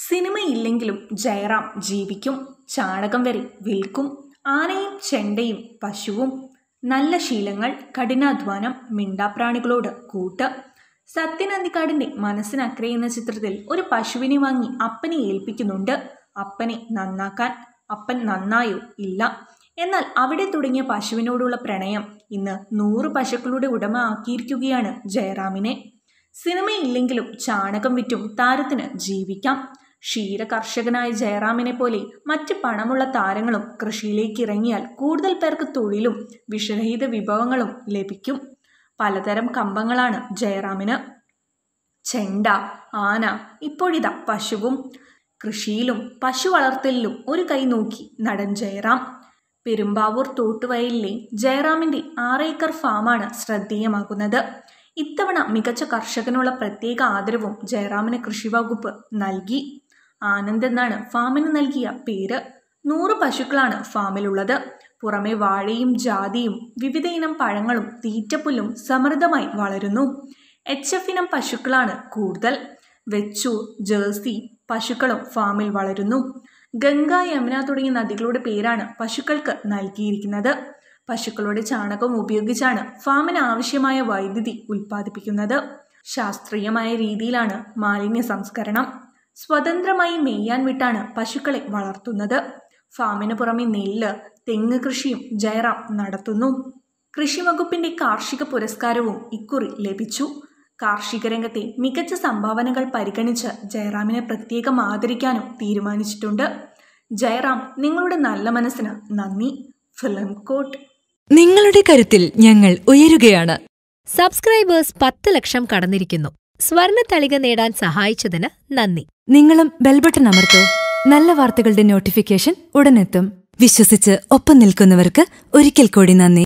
സിനിമയില്ലെങ്കിലും ജയറാം ജീവിക്കും. ചാണകം വരെ വിൽക്കും. ആനയും ചെണ്ടയും പശുവും. നല്ല ശീലങ്ങൾ, കഠിനാധ്വാനം, മിണ്ടാപ്രാണികളോട് കൂട്ട്. സത്യൻ അന്തിക്കാടിന്റെ മനസ്സിനക്കരെ എന്ന ചിത്രത്തിൽ ഒരു പശുവിനെ വാങ്ങി അപ്പനെ ഏൽപ്പിക്കുന്നുണ്ട്. അപ്പനെ നന്നാക്കാൻ. അപ്പൻ നന്നായോ? ഇല്ല. എന്നാൽ അവിടെ തുടങ്ങിയ പശുവിനോടുള്ള പ്രണയം ഇന്ന് 100 പശുക്കളുടെ ഉടമ ആക്കിയിരിക്കുകയാണ് ജയറാമിനെ. സിനിമയില്ലെങ്കിലും ചാണകം വിറ്റും താരത്തിന് ജീവിക്കാം. ക്ഷീര കർഷകനായ ജയറാമിനെ പോലെ മറ്റ് പണമുള്ള താരങ്ങളും കൃഷിയിലേക്ക് ഇറങ്ങിയാൽ കൂടുതൽ പേർക്ക് തൊഴിലും വിഷരഹിത വിഭവങ്ങളും ലഭിക്കും. പലതരം കമ്പങ്ങളാണ് ജയറാമിന്. ചെണ്ട, ആന, ഇപ്പോഴിതാ പശുവും. കൃഷിയിലും പശു വളർത്തലിലും ഒരു കൈ നോക്കി നടൻ ജയറാം. പെരുമ്പാവൂർ തോട്ടുവയലിലെ ജയറാമിന്റെ 6 ഏക്കർ ഫാമാണ് ശ്രദ്ധേയമാകുന്നത്. ഇത്തവണ മികച്ച കർഷകനുള്ള പ്രത്യേക ആദരവും ജയറാമിന് കൃഷിവകുപ്പ് നൽകി. ആനന്ദ് എന്നാണ് ഫാമിന് നൽകിയ പേര്. 100 പശുക്കളാണ് ഫാമിലുള്ളത്. പുറമെ വാഴയും ജാതിയും വിവിധ ഇനം പഴങ്ങളും തീറ്റപ്പുല്ലും സമൃദ്ധമായി വളരുന്നു. HF ഇനം പശുക്കളാണ് കൂടുതൽ. വെച്ചൂർ, ജേഴ്സി പശുക്കളും ഫാമിൽ വളരുന്നു. ഗംഗ, യമുന തുടങ്ങിയ നദികളുടെ പേരാണ് പശുക്കൾക്ക് നൽകിയിരിക്കുന്നത്. പശുക്കളുടെ ചാണകം ഉപയോഗിച്ചാണ് ഫാമിന് ആവശ്യമായ വൈദ്യുതി ഉൽപ്പാദിപ്പിക്കുന്നത്. ശാസ്ത്രീയമായ രീതിയിലാണ് മാലിന്യ സംസ്കരണം. സ്വതന്ത്രമായി മെയ്യാൻ വിട്ടാണ് പശുക്കളെ വളർത്തുന്നത്. ഫാമിന് പുറമെ നെല്ല്, തെങ്ങ് കൃഷിയും ജയറാം നടത്തുന്നു. കൃഷി വകുപ്പിന്റെ കാർഷിക പുരസ്കാരവും ഇക്കുറി ലഭിച്ചു. കാർഷിക രംഗത്തെ മികച്ച സംഭാവനകൾ പരിഗണിച്ച് ജയറാമിനെ പ്രത്യേകം ആദരിക്കാനും തീരുമാനിച്ചിട്ടുണ്ട്. ജയറാം, നിങ്ങളുടെ നല്ല മനസ്സിന് നന്ദി. ഫിലിം കോട്ട്. നിങ്ങളുടെ കരുത്തിൽ ഞങ്ങൾ ഉയരുകയാണ്. സബ്സ്ക്രൈബേഴ്സ് 10 ലക്ഷം കടന്നിരിക്കുന്നു. സ്വർണ്ണ തളിക നേടാൻ സഹായിച്ചതിന് നന്ദി. നിങ്ങളും ബെൽബട്ടൺ അമർത്തോ. നല്ല വാർത്തകളുടെ നോട്ടിഫിക്കേഷൻ ഉടനെത്തും. വിശ്വസിച്ച് ഒപ്പം നിൽക്കുന്നവർക്ക് ഒരിക്കൽ കൂടി നന്ദി.